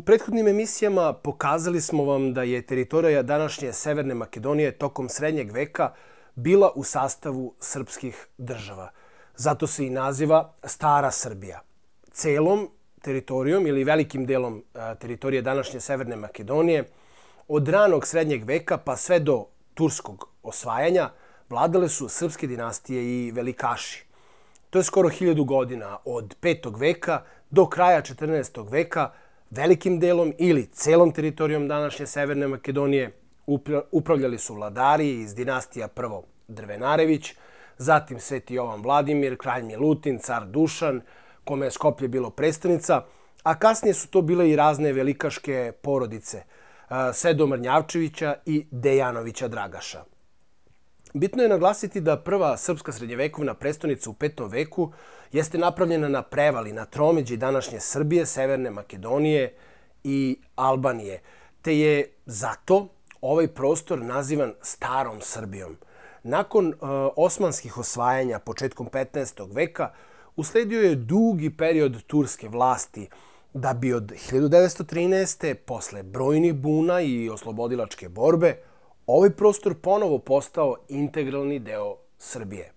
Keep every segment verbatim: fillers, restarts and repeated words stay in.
prethodnim emisijama pokazali smo vam da je teritorija današnje Severne Makedonije tokom srednjeg veka bila u sastavu srpskih država. Zato se i naziva Stara Srbija. Celom teritorijom ili velikim delom teritorije današnje Severne Makedonije od ranog srednjeg veka pa sve do turskog osvajanja vladale su srpske dinastije i velikaši. To je skoro hiljadu godina, od petog veka do kraja četrnaestog veka, velikim delom ili celom teritorijom današnje Severne Makedonije upravljali su vladari iz dinastija prvo Drvenarević, zatim Sveti Jovan Vladimir, kralj Milutin, car Dušan, kome je Skoplje bilo prestonica, a kasnije su to bile i razne velikaške porodice, Sedo Mrnjavčevića i Dejanovića Dragaša. Bitno je naglasiti da prva srpska srednjevekovna prestonica u petom veku jeste napravljena na prevali, na tromeđi današnje Srbije, Severne Makedonije i Albanije, te je zato ovaj prostor nazivan Starom Srbijom. Nakon uh, osmanskih osvajanja početkom petnaestog veka usledio je dugi period turske vlasti, da bi od hiljadu devetsto trinaeste. posle brojnih buna i oslobodilačke borbe ovaj prostor ponovo postao integralni deo Srbije.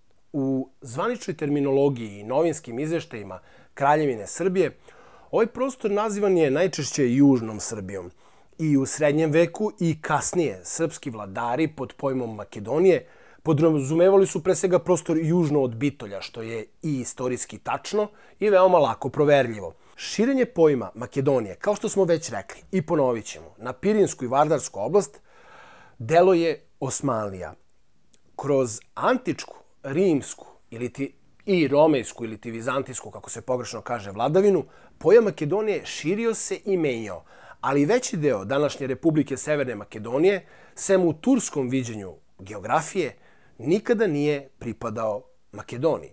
U zvaničnoj terminologiji i novinskim izveštajima Kraljevine Srbije ovaj prostor nazivan je najčešće Južnom Srbijom. I u srednjem veku i kasnije srpski vladari pod pojmom Makedonije podrazumevali su pre svega prostor južno od Bitolja, što je i istorijski tačno i veoma lako proverljivo. Širenje pojma Makedonije, kao što smo već rekli i ponovit ćemo, na Pirinsku i Vardarsku oblast, delo je Osmanlija. Kroz antičku, rimsku iliti i romejsku iliti vizantijsku, kako se pogrešno kaže, vladavinu, pojam Makedonije širio se i menjao, ali veći deo današnje Republike Severne Makedonije, sem u turskom viđenju geografije, nikada nije pripadao Makedoniji.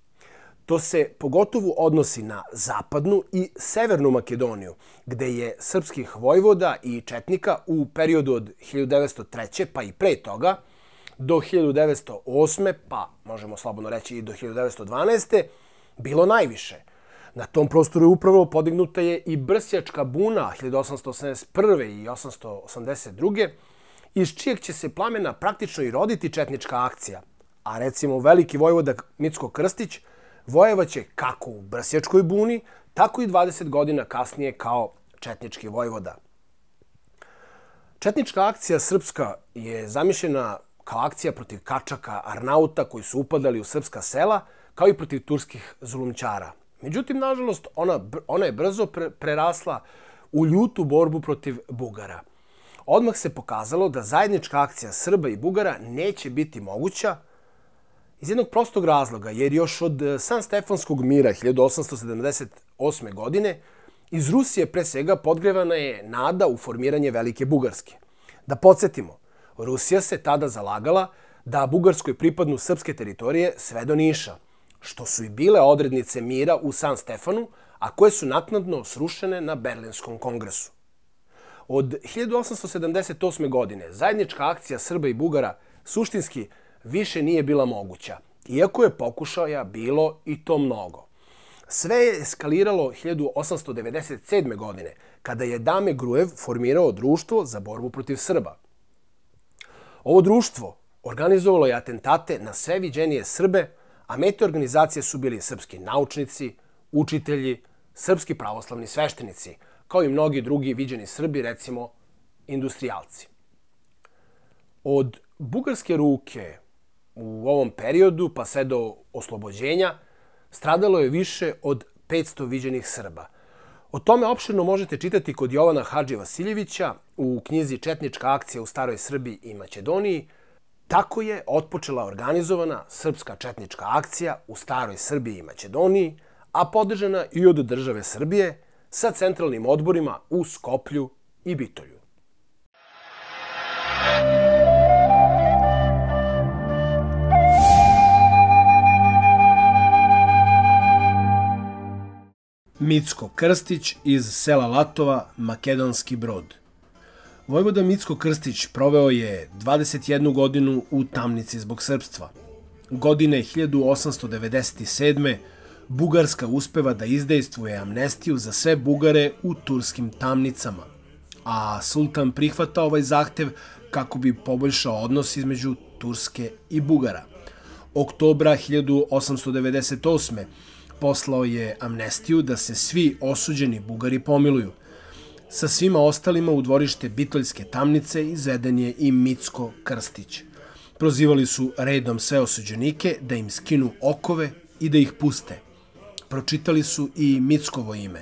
To se pogotovo odnosi na zapadnu i severnu Makedoniju, gde je srpskih vojvoda i četnika u periodu od hiljadu devetsto treće. pa i pre toga do hiljadu devetsto osme. pa možemo slobodno reći i do hiljadu devetsto dvanaeste. bilo najviše. Na tom prostoru je upravo podignuta je i Brsjačka buna hiljadu osamsto osamdeset prve. i osamsto osamdeset druge. iz čijeg će se plamena praktično i roditi četnička akcija. A recimo veliki vojvoda Micko Krstić vojevaće kako u Brsjačkoj buni, tako i dvadeset godina kasnije kao četnički vojvoda. Četnička akcija srpska je zamišljena kao akcija protiv kačaka, Arnauta koji su upadali u srpska sela, kao i protiv turskih zulumčara. Međutim, nažalost, ona, ona je brzo pre, prerasla u ljutu borbu protiv Bugara. Odmah se pokazalo da zajednička akcija Srba i Bugara neće biti moguća iz jednog prostog razloga, jer još od Sanstefanskog mira hiljadu osamsto sedamdeset osme. godine iz Rusije pre svega podgrevana je nada u formiranje Velike Bugarske. Da podsjetimo, Rusija se tada zalagala da Bugarskoj pripadnu srpske teritorije sve do Niša, što su i bile odrednice mira u San Stefanu, a koje su naknadno srušene na Berlinskom kongresu. Od hiljadu osamsto sedamdeset osme. godine zajednička akcija Srba i Bugara suštinski više nije bila moguća, iako je pokušaja bilo i to mnogo. Sve je eskaliralo hiljadu osamsto devedeset sedme. godine, kada je Dame Grujev formirao društvo za borbu protiv Srba. Ovo društvo organizovalo je atentate na sve viđenije Srbe, a mete organizacije su bili srpski naučnici, učitelji, srpski pravoslavni sveštenici, kao i mnogi drugi viđeni Srbi, recimo industrijalci. Od bugarske ruke u ovom periodu, pa sve do oslobođenja, stradalo je više od petsto viđenih Srba. O tome opširno možete čitati kod Jovana Hadži Vasiljevića u knjizi Četnička akcija u Staroj Srbiji i Makedoniji. Tako je otpočela organizovana srpska četnička akcija u Staroj Srbiji i Makedoniji, a podržana i od države Srbije sa centralnim odborima u Skoplju i Bitolju. Micko Krstić iz sela Latova, Makedonski Brod. Vojvoda Micko Krstić proveo je dvadeset jednu godinu u tamnici zbog srpstva. Godine hiljadu osamsto devedeset sedme. Bugarska uspeva da izdejstvuje amnestiju za sve Bugare u turskim tamnicama, a sultan prihvata ovaj zahtev kako bi poboljšao odnos između Turske i Bugara. Oktobra hiljadu osamsto devedeset osme. poslao je amnestiju da se svi osuđeni Bugari pomiluju. Sa svima ostalima u dvorište Bitoljske tamnice izveden je i Micko Krstić. Prozivali su redom sve osuđenike da im skinu okove i da ih puste. Pročitali su i Mickovo ime.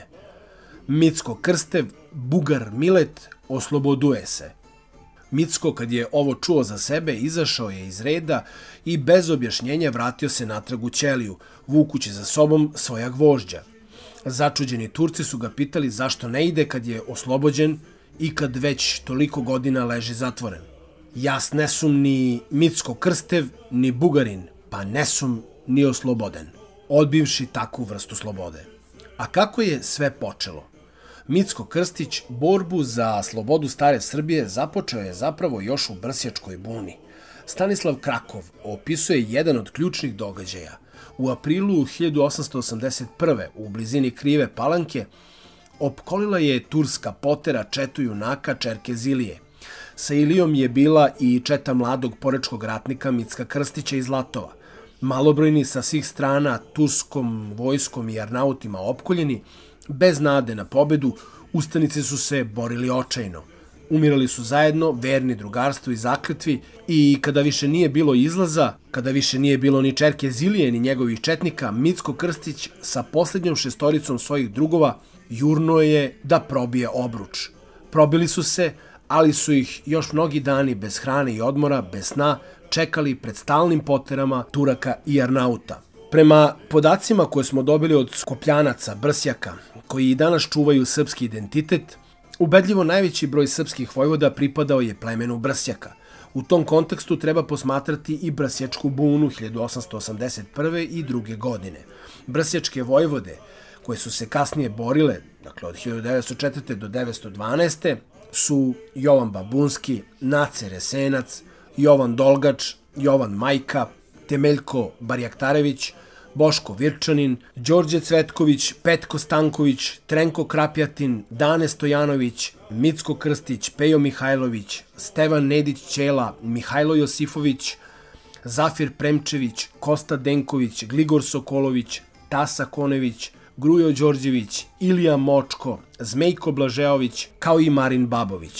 Micko Krstev, Bugar Milet, osloboduje se. Micko, kad je ovo čuo za sebe, izašao je iz reda i bez objašnjenja vratio se natrag u ćeliju, vukući za sobom svoja gvožđa. Začuđeni Turci su ga pitali zašto ne ide kad je oslobođen i kad već toliko godina leži zatvoren. Jas ne sum ni Micko Krstev, ni Bugarin, pa ne sum ni osloboden, odbivši takvu vrstu slobode. A kako je sve počelo? Micko Krstić borbu za slobodu stare Srbije započeo je zapravo još u Brsjačkoj buni. Stanislav Krakov opisuje jedan od ključnih događaja. U aprilu hiljadu osamsto osamdeset prve. u blizini Krive Palanke opkolila je turska potera četu junaka Čerkezilije. Sa Ilijom je bila i četa mladog porečkog ratnika Micka Krstića iz Latova. Malobrojni sa svih strana turskom vojskom i arnautima opkoljeni, bez nade na pobedu, ustanici su se borili očajno. Umirali su zajedno, verni drugarstvu i zakletvi, i kada više nije bilo izlaza, kada više nije bilo ni Čerkezilije ni njegovih četnika, Micko Krstić sa posljednjom šestoricom svojih drugova jurno je da probije obruč. Probili su se, ali su ih još mnogi dani bez hrane i odmora, bez sna, čekali pred stalnim poterama Turaka i Arnauta. Prema podacima koje smo dobili od Skopljanaca, Brsjaka, koji i danas čuvaju srpski identitet, ubedljivo najveći broj srpskih vojvoda pripadao je plemenu Brsjaka. U tom kontekstu treba posmatrati i Brsjačku bunu hiljadu osamsto osamdeset prve. i druge godine. Brsjačke vojvode, koje su se kasnije borile, dakle od hiljadu devetsto četvrte. do devetsto dvanaeste. su Jovan Babunski, Nace Resenac, Jovan Dolgač, Jovan Majka, Temeljko Barjaktarević, Boško Virčanin, Đorđe Cvetković, Petko Stanković, Trenko Krapjatin, Dane Stojanović, Micko Krstić, Pejo Mihajlović, Stevan Nedić Ćela, Mihajlo Josifović, Zafir Premčević, Kosta Denković, Gligor Sokolović, Tasa Konević, Grujo Đorđević, Ilija Močko, Zmejko Blažeović, kao i Marin Babović.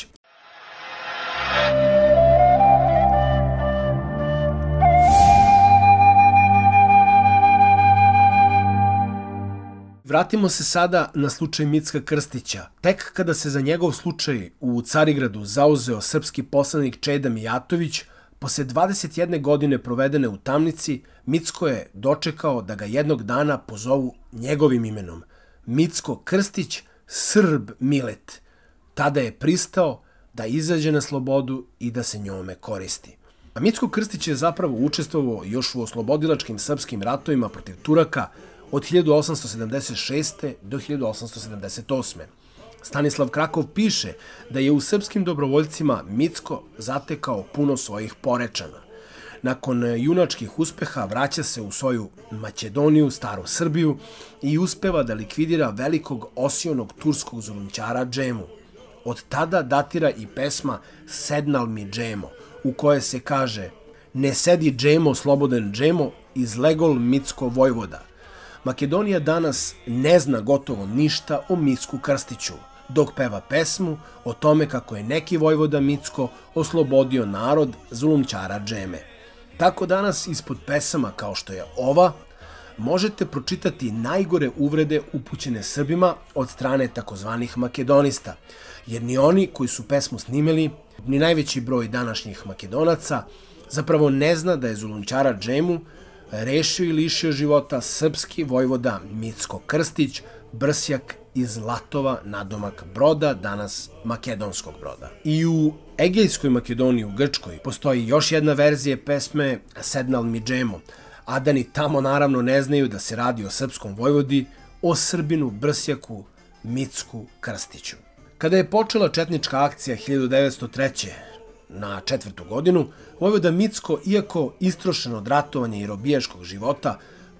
Vratimo se sada na slučaj Micka Krstića. Tek kada se za njegov slučaj u Carigradu zauzeo srpski poslanik Čeda Mijatović, posle dvadeset jedne godine provedene u tamnici, Micko je dočekao da ga jednog dana pozovu njegovim imenom. Micko Krstić, Srb Milet. Tada je pristao da izađe na slobodu i da se njome koristi. A Micko Krstić je zapravo učestvovao još u oslobodilačkim srpskim ratovima protiv Turaka od hiljadu osamsto sedamdeset šeste. do hiljadu osamsto sedamdeset osme. Stanislav Krakov piše da je u srpskim dobrovoljcima Micko zatekao puno svojih porečana. Nakon junačkih uspeha vraća se u svoju Makedoniju, staru Srbiju, i uspeva da likvidira velikog osionog turskog zulumčara Džemu. Od tada datira i pesma Sednal mi Džemo, u kojoj se kaže: ne sedi Džemo, slobodan Džemo, izlegol Micko vojvoda. Makedonija danas ne zna gotovo ništa o Micku Krstiću, dok peva pesmu o tome kako je neki vojvoda Micko oslobodio narod zulumčara Džeme. Tako danas ispod pesama kao što je ova možete pročitati najgore uvrede upućene Srbima od strane takozvanih makedonista, jer ni oni koji su pesmu snimili, ni najveći broj današnjih Makedonaca zapravo ne zna da je zulumčara Džemu rešio i lišio života srpski vojvoda Micko Krstić, Brsjak iz Latova, nadomak Broda, danas Makedonskog Broda. I u Egejskoj Makedoniji, u Grčkoj, postoji još jedna verzija pesme Sednal mi Džemo, a da ni tamo naravno ne znaju da se radi o srpskom vojvodi, o Srbinu Brsjaku Micku Krstiću. Kada je počela četnička akcija hiljadu devetsto treće. na četvrtu godinu, vojvoda Micko, iako istrošen od ratovanja i robijaškog života,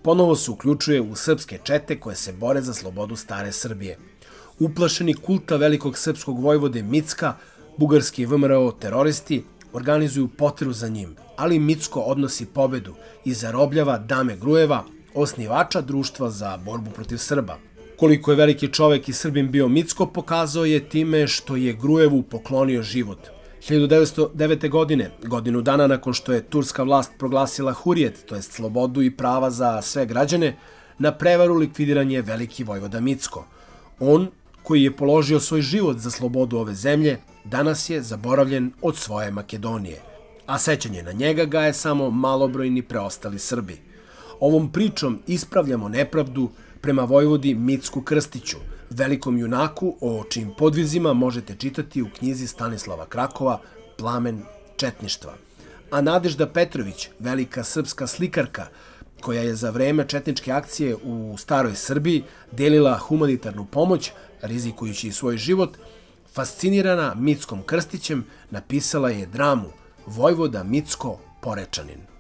ponovo se uključuje u srpske čete koje se bore za slobodu stare Srbije. Uplašeni kulta velikog srpskog vojvode Micka, bugarski V M R O teroristi organizuju poteru za njim, ali Micko odnosi pobedu i zarobljava Dame Grujeva, osnivača društva za borbu protiv Srba. Koliko je veliki čovek i Srbin bio Micko pokazao je time što je Grujevu poklonio život. hiljadu devetsto devete. godine, godinu dana nakon što je turska vlast proglasila hurijet, to jest slobodu i prava za sve građane, na prevaru likvidiran je veliki vojvoda Micko. On, koji je položio svoj život za slobodu ove zemlje, danas je zaboravljen od svoje Makedonije, a sećanje na njega gaje samo malobrojni preostali Srbi. Ovom pričom ispravljamo nepravdu prema vojvodi Micku Krstiću, velikom junaku o čijim podvizima možete čitati u knjizi Stanislava Krakova Plamen četništva. A Nadežda Petrović, velika srpska slikarka, koja je za vreme četničke akcije u staroj Srbiji delila humanitarnu pomoć, rizikujući svoj život, fascinirana Mickom Krstićem, napisala je dramu Vojvoda Micko Porečanin.